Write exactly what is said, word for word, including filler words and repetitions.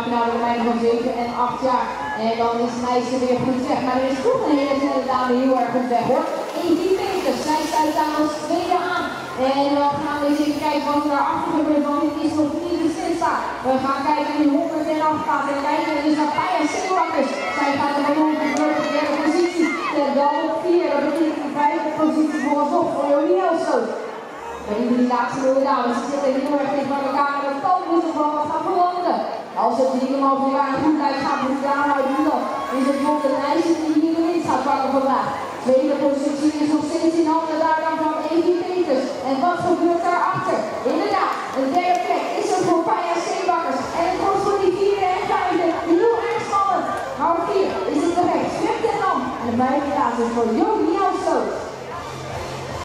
finale de meiden van zeven en acht jaar. En dan is het meisje weer goed weg. Maar er is toch een hele snelle dame heel erg goed weg hoor. Evie Peters, zij sluit daar als tweede aan. En dan gaan we eens even kijken wat er daarachter gebeurt, want het is nog niet de stilstaan. We gaan kijken in de honderd en acht gaat en kijken. En dus naar Paya Seebakkers. Zij gaat er gewoon op de derde positie. En dan op vier, dat betekent de vijfde positie vooralsnog voor Jolien Elstoot. Maar die drie laatste wilde dames zitten heel erg dicht bij elkaar. En dan moet er gewoon wat gaan veranderen. Als het helemaal voor elkaar goed lijkt, gaat het daar uit dan is het nog de lijstje die hier in gaat pakken vandaag. Tweede positie is nog steeds in handen daar dan van Evie Peters. En wat gebeurt daarachter? Inderdaad, een derde plek is er voor Paya Seebakkers. En het wordt voor die vierde en vijfde heel erg spannend. Maar op vier is het terecht. Schrift en dan. En de vijfde plaats is voor Jolien Elstoot.